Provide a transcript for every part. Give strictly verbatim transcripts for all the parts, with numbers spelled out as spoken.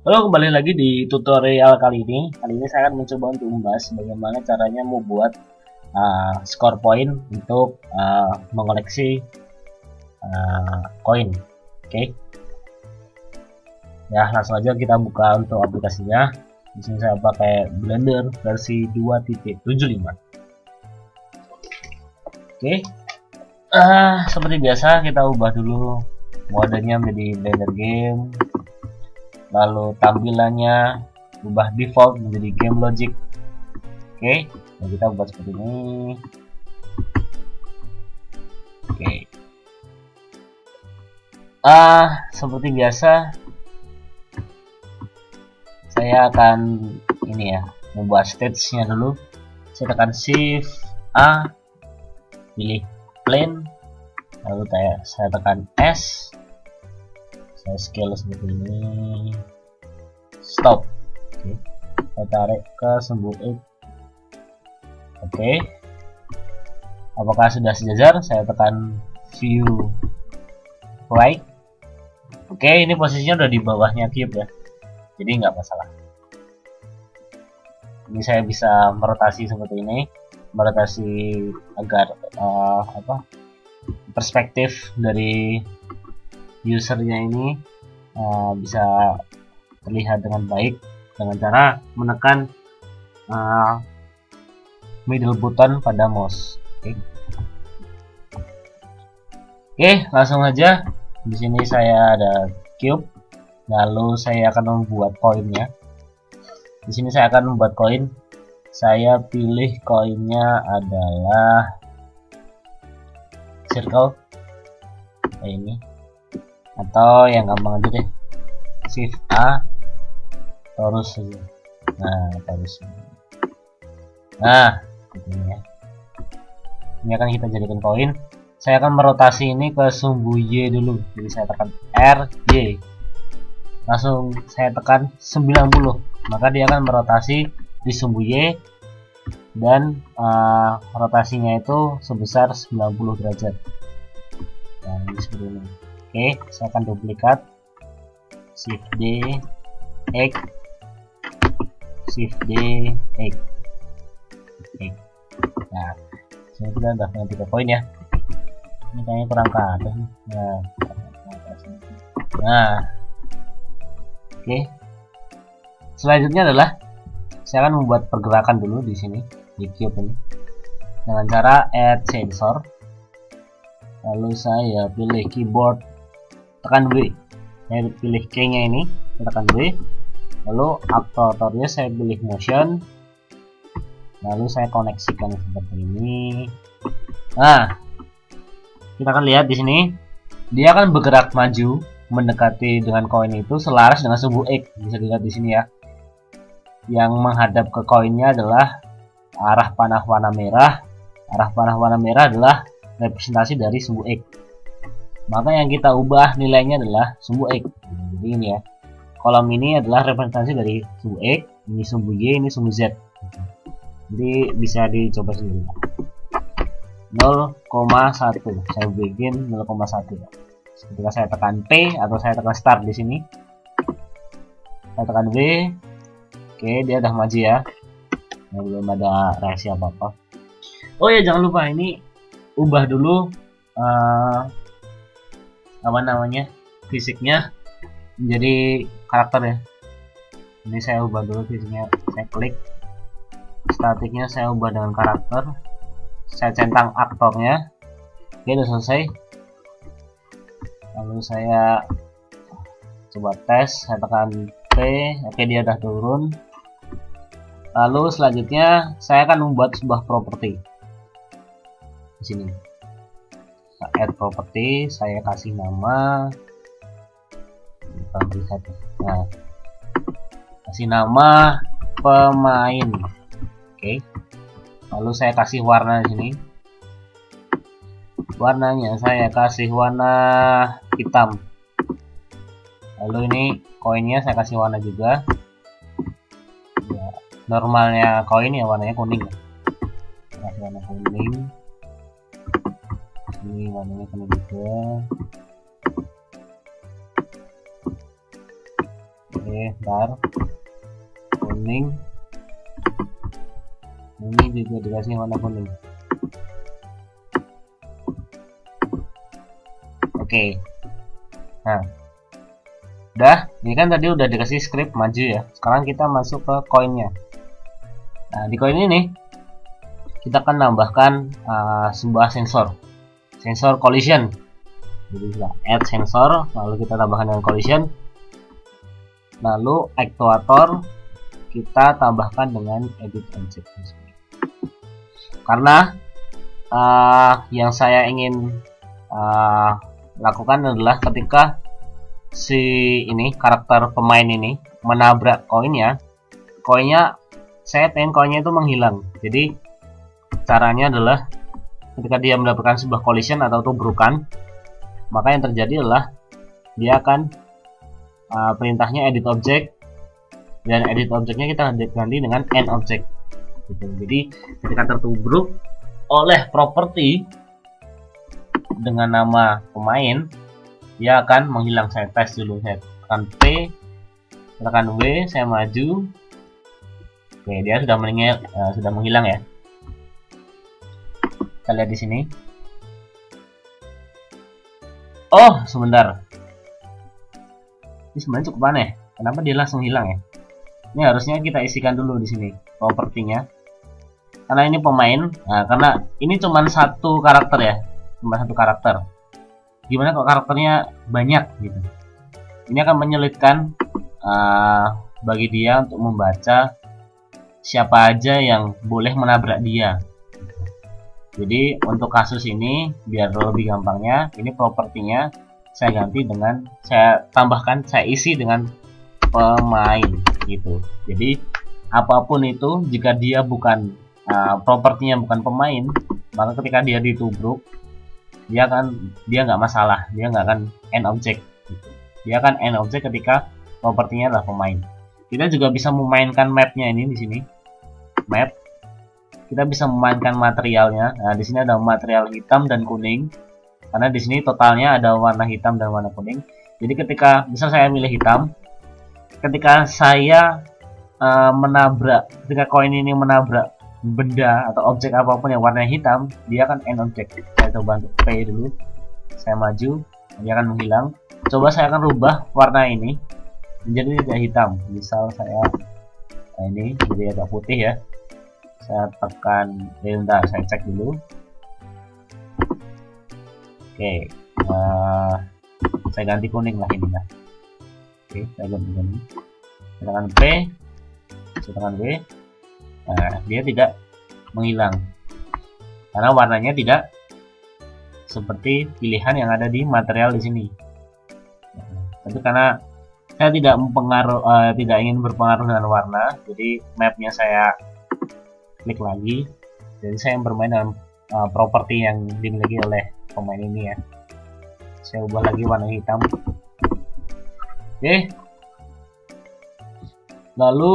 Halo, kembali lagi di tutorial kali ini. Kali ini saya akan mencoba untuk membahas bagaimana caranya membuat uh, score point untuk uh, mengoleksi uh, koin. Oke, okay. Ya langsung aja kita buka untuk aplikasinya. Di sini saya pakai Blender versi dua titik tujuh lima. Oke, okay. uh, seperti biasa kita ubah dulu modenya menjadi Blender Game. Lalu tampilannya ubah default menjadi game logic. Oke, nah kita buat seperti ini. Oke, ah seperti biasa saya akan ini ya membuat stage-nya dulu. Saya tekan shift A, pilih plane, lalu saya, saya tekan S. Saya scale seperti ini, stop. Oke, saya tarik ke sumbu X. Oke, apakah sudah sejajar? Saya tekan view right. Oke, ini posisinya udah di bawahnya cube ya, jadi nggak masalah. Ini saya bisa merotasi seperti ini, merotasi agar uh, apa perspektif dari usernya ini uh, bisa terlihat dengan baik dengan cara menekan uh, middle button pada mouse. Oke, okay. okay, langsung aja. Di sini saya ada cube, lalu saya akan membuat koinnya. Di sini saya akan membuat koin. Saya pilih koinnya adalah circle kayak ini, atau yang gampang aja deh shift A terus aja. Nah terus nah ini ya, ini akan kita jadikan koin. Saya akan merotasi ini ke sumbu Y dulu, jadi saya tekan R Y, langsung saya tekan sembilan puluh, maka dia akan merotasi di sumbu Y dan uh, rotasinya itu sebesar sembilan puluh derajat. Nah ini seperti ini. Oke, saya akan duplikat, shift D, X, shift D, X. Oke, nah sini kita udah punya tiga poin ya. Ini kayaknya kurang ke atas nih. Nah, nah, oke. Selanjutnya adalah saya akan membuat pergerakan dulu di sini di cube ini dengan cara add sensor. Lalu saya pilih keyboard, tekan W, saya pilih K nya ini, tekan W, lalu aktornya saya pilih motion, lalu saya koneksikan seperti ini. Nah, kita akan lihat di sini dia akan bergerak maju mendekati dengan koin itu selaras dengan sumbu X. Bisa dilihat di sini ya, yang menghadap ke koinnya adalah arah panah warna merah. Arah panah warna merah adalah representasi dari sumbu X. Maka yang kita ubah nilainya adalah sumbu X. Jadi ini ya, kolom ini adalah representasi dari sumbu X, ini sumbu Y, ini sumbu Z. Jadi bisa dicoba sendiri. nol koma satu, saya bikin nol koma satu. Ketika saya tekan P atau saya tekan start di sini, saya tekan W, oke dia udah maju ya. Nah, belum ada reaksi apa apa. Oh ya, jangan lupa ini ubah dulu uh, apa namanya fisiknya menjadi karakter ya. Ini saya ubah dulu fisiknya, saya klik, statiknya saya ubah dengan karakter, saya centang aktornya. Oke, udah selesai. Lalu saya coba tes, saya tekan P, oke dia udah turun. Lalu selanjutnya saya akan membuat sebuah properti di sini. Add property, saya kasih nama, nah kasih nama pemain. Oke, lalu saya kasih warna di sini. Warnanya saya kasih warna hitam. Lalu ini koinnya saya kasih warna juga ya, normalnya koin ya warnanya kuning ya. Kasih warna kuning. Ini warnanya kuning juga. Oke, ntar kuning, ini juga dikasih warna kuning. Oke, nah udah, ini kan tadi udah dikasih script maju ya. Sekarang kita masuk ke koinnya. Nah, di koin ini kita akan tambahkan uh, sebuah sensor, sensor collision. Jadi kita add sensor, lalu kita tambahkan dengan collision, lalu actuator kita tambahkan dengan edit object. Karena uh, yang saya ingin uh, lakukan adalah ketika si ini karakter pemain ini menabrak koinnya, koinnya saya pengen koinnya itu menghilang. Jadi caranya adalah ketika dia mendapatkan sebuah collision atau tubrukan, maka yang terjadi adalah dia akan uh, perintahnya edit object, dan edit objectnya kita ganti dengan end object gitu. Jadi ketika tertubruk oleh properti dengan nama pemain, dia akan menghilang. Saya tes dulu, saya tekan P, tekan W, saya maju. Oke, dia sudah meninggal, uh, sudah menghilang ya. Kita lihat di sini. Oh, sebentar. Ini sebenarnya cukup aneh. Kenapa dia langsung hilang ya? Ini harusnya kita isikan dulu di sini propertinya. Karena ini pemain, nah, karena ini cuma satu karakter ya, cuma satu karakter. Gimana kalau karakternya banyak gitu? Ini akan menyulitkan uh, bagi dia untuk membaca siapa aja yang boleh menabrak dia. Jadi untuk kasus ini biar lebih gampangnya, ini propertinya saya ganti dengan, saya tambahkan, saya isi dengan pemain gitu. Jadi apapun itu, jika dia bukan uh, propertinya bukan pemain, maka ketika dia ditubruk, dia akan dia nggak masalah, dia nggak akan end object gitu. Dia akan end object ketika propertinya adalah pemain. Kita juga bisa memainkan mapnya ini di sini, map. Kita bisa memainkan materialnya. Nah, di sini ada material hitam dan kuning. Karena di sini totalnya ada warna hitam dan warna kuning. Jadi ketika misal saya milih hitam, ketika saya uh, menabrak, ketika koin ini menabrak benda atau objek apapun yang warna hitam, dia akan end object. Saya coba untuk P dulu, saya maju, dia akan menghilang. Coba saya akan rubah warna ini menjadi tidak hitam. Misal saya, nah ini jadi agak putih ya. Saya tekan, eh, bentar, saya cek dulu. Oke, uh, saya ganti kuning lah ini lah. Oke, saya ganti kuning. Saya tekan P, saya tekan W. Nah, dia tidak menghilang karena warnanya tidak seperti pilihan yang ada di material di sini. Nah, tapi karena saya tidak mempengaruh, uh, tidak ingin berpengaruh dengan warna, jadi mapnya saya klik lagi. Jadi saya bermain dengan uh, properti yang dimiliki oleh pemain ini ya. Saya ubah lagi warna hitam. Oke. Lalu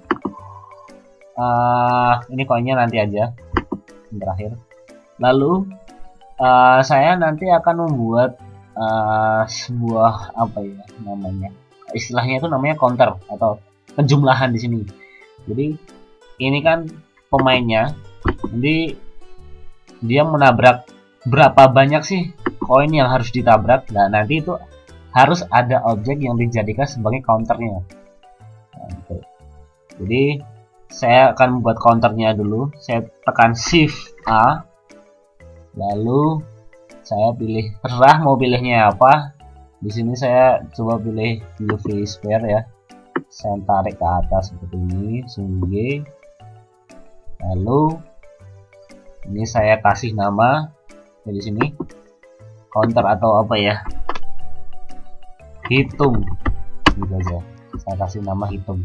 uh, ini koinnya nanti aja yang terakhir. Lalu uh, saya nanti akan membuat uh, sebuah apa ya namanya? Istilahnya itu namanya counter atau penjumlahan di sini. Jadi ini kan pemainnya, jadi dia menabrak berapa banyak sih koin yang harus ditabrak. Nah, nanti itu harus ada objek yang dijadikan sebagai counternya. Nah, gitu. Jadi saya akan membuat counternya dulu. Saya tekan Shift A, lalu saya pilih, terserah mau pilihnya apa. Di sini saya coba pilih U V sphere ya. Saya tarik ke atas seperti ini, sungguh G. Lalu ini saya kasih nama di sini counter atau apa ya, hitung gitu aja. Saya kasih nama hitung.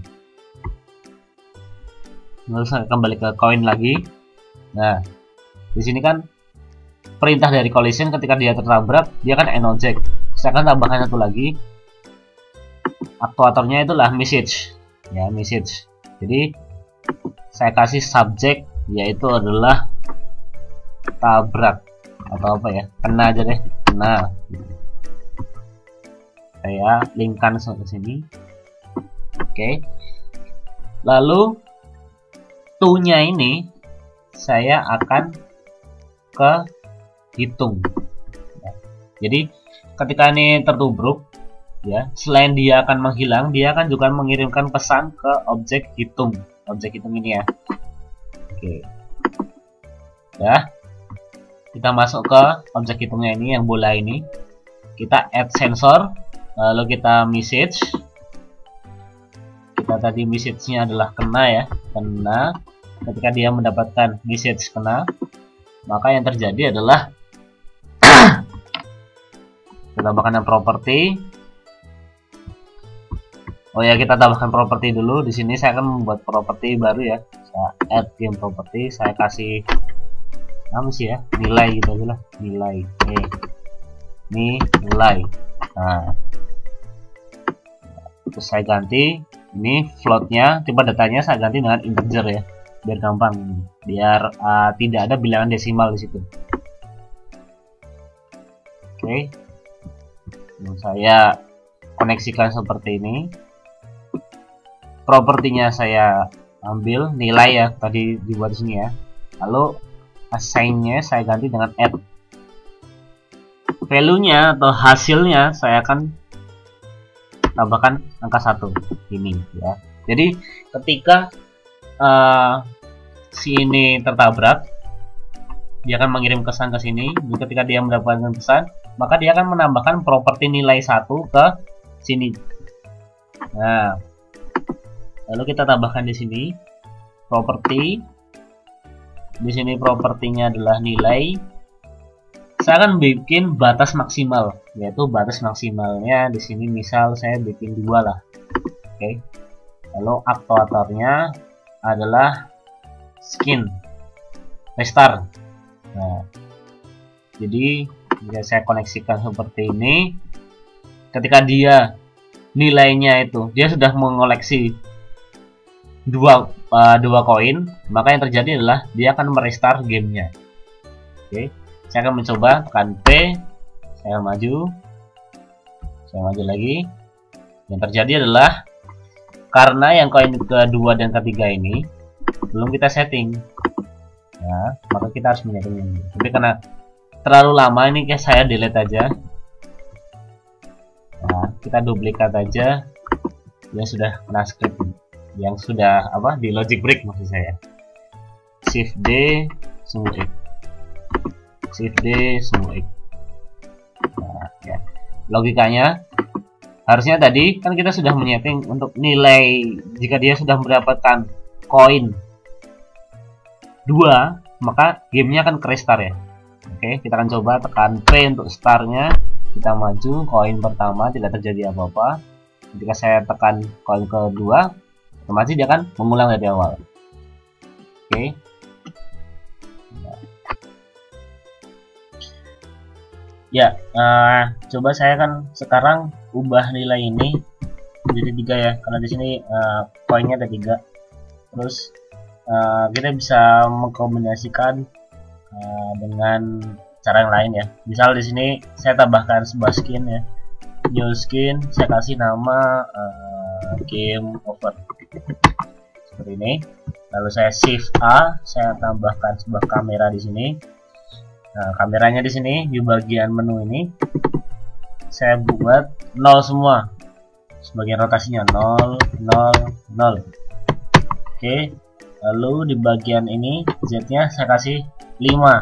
Lalu saya kembali ke koin lagi. Nah, di sini kan perintah dari collision ketika dia tertabrak, dia kan end object. Saya akan tambahkan satu lagi. Aktuatornya itulah message ya, message. Jadi saya kasih subjek, yaitu adalah tabrak atau apa ya, kena aja deh, kena. Saya linkkan ke sini. Oke. Lalu to-nya ini saya akan ke hitung. Jadi ketika ini tertubruk, ya, selain dia akan menghilang, dia akan juga mengirimkan pesan ke objek hitung, objek hitung ini ya. Oke, ya, kita masuk ke objek hitungnya ini yang bola ini. Kita add sensor, lalu kita message. Kita tadi message-nya adalah kena ya, kena. Ketika dia mendapatkan message kena, maka yang terjadi adalah kita tambahkan properti. Oh ya, kita tambahkan properti dulu. Di sini saya akan membuat properti baru ya. Saya add game property, saya kasih apa sih ya? Nilai gitu aja lah. Nilai. Nih. Ini nilai. Nah. Terus saya ganti ini floatnya, tipe datanya saya ganti dengan integer ya. Biar gampang. Biar uh, tidak ada bilangan desimal di situ. Oke. Saya koneksikan seperti ini. Propertinya saya ambil nilai ya, tadi dibuat di sini ya. Lalu assign-nya saya ganti dengan add. Value-nya atau hasilnya saya akan tambahkan angka satu ini ya. Jadi ketika uh, si ini tertabrak, dia akan mengirim kesan ke sini. Dan ketika dia mendapatkan pesan, maka dia akan menambahkan properti nilai satu ke sini. Nah, lalu kita tambahkan di sini properti. Di sini propertinya adalah nilai. Saya akan bikin batas maksimal, yaitu batas maksimalnya di sini misal saya bikin dua lah. Oke. Lalu aktuatornya adalah skin restart. Nah, jadi jika saya koneksikan seperti ini, ketika dia nilainya itu dia sudah mengoleksi dua uh, dua koin, maka yang terjadi adalah dia akan merestart gamenya. Oke, saya akan mencoba tekan P, saya maju, saya maju lagi. Yang terjadi adalah karena yang koin kedua dan ketiga ini belum kita setting, ya, maka kita harus menyeting ini. Tapi karena terlalu lama ini, kayak saya delete aja. Nah, kita duplikat aja yang sudah kena script, yang sudah apa di logic break maksud saya. Shift D semua X, Shift D semua X. Nah, ya. Logikanya harusnya tadi kan kita sudah menyeting untuk nilai jika dia sudah mendapatkan koin dua, maka gamenya akan ke restart ya. Oke, kita akan coba tekan P untuk startnya. Kita maju, koin pertama tidak terjadi apa-apa. Ketika saya tekan koin kedua, otomatis dia akan mengulang dari awal. Oke. Ya, uh, coba saya kan sekarang ubah nilai ini menjadi tiga ya, karena di sini uh, koinnya ada tiga. Terus uh, kita bisa mengkombinasikan uh, dengan cara yang lain ya. Misal di sini saya tambahkan sebuah skin ya, new skin, saya kasih nama uh, game over seperti ini. Lalu saya shift A, saya tambahkan sebuah kamera di sini. Nah, kameranya di sini di bagian menu ini saya buat nol semua. Sebagian rotasinya nol, nol, nol. Oke. Lalu di bagian ini Z-nya saya kasih lima.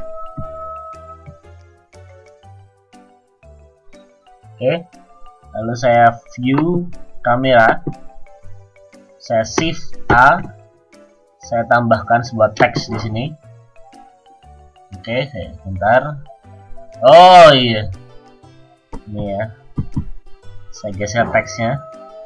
Oke. Lalu saya view kamera. Saya shift A. Saya tambahkan sebuah teks di sini. Oke, saya sebentar. Oh iya, ini ya. Saya geser teksnya.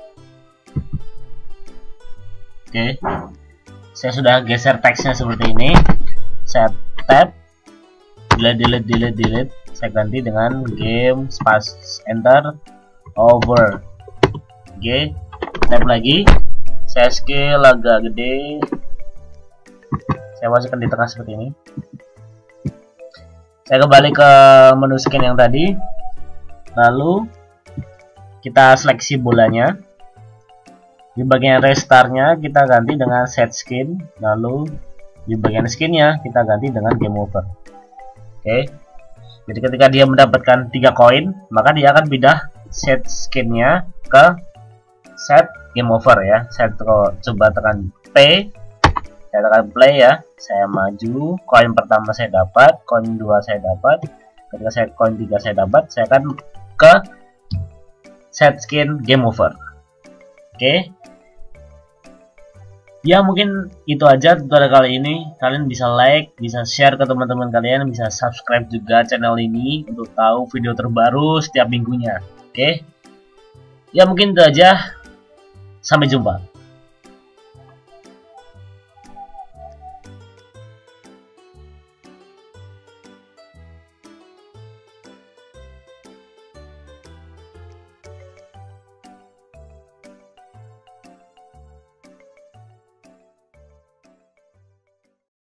Oke, saya sudah geser teksnya seperti ini. Saya tab, delete, delete, delete, delete. Saya ganti dengan game space enter over. Oke, tab lagi. Saya scale agak gede. Saya masukkan di tengah seperti ini. Saya kembali ke menu skin yang tadi. Lalu kita seleksi bolanya. Di bagian restartnya kita ganti dengan set skin, lalu di bagian skinnya kita ganti dengan game over. Oke, jadi ketika dia mendapatkan tiga koin, maka dia akan pindah set skinnya ke set game over ya. Saya coba tekan P, saya tekan play ya. Saya maju, koin pertama saya dapat, koin dua saya dapat, ketika saya koin tiga saya dapat, saya akan ke set skin game over. Oke. Ya mungkin itu aja tutorial kali ini. Kalian bisa like, bisa share ke teman-teman kalian, bisa subscribe juga channel ini untuk tahu video terbaru setiap minggunya. Oke. Ya mungkin itu aja. Sampai jumpa.